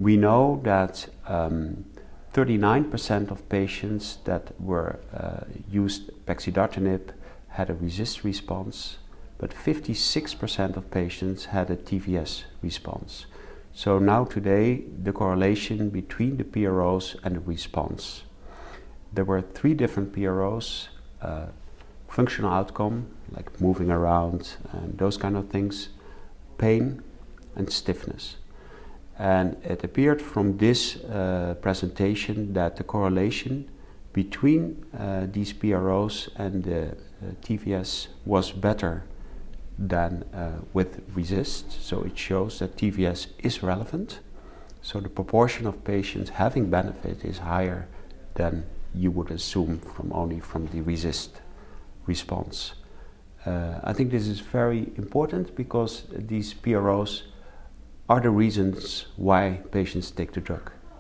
We know that 39% of patients that were used pexidartinib had a RECIST response, but 56% of patients had a TVS response. So now today, the correlation between the PROs and the response. There were 3 different PROs, functional outcome, like moving around and those kind of things, pain and stiffness. And it appeared from this presentation that the correlation between these PROs and the TVS was better than with RECIST. So it shows that TVS is relevant. So the proportion of patients having benefit is higher than you would assume only from the RECIST response. I think this is very important because these PROs are the reasons why patients take the drug.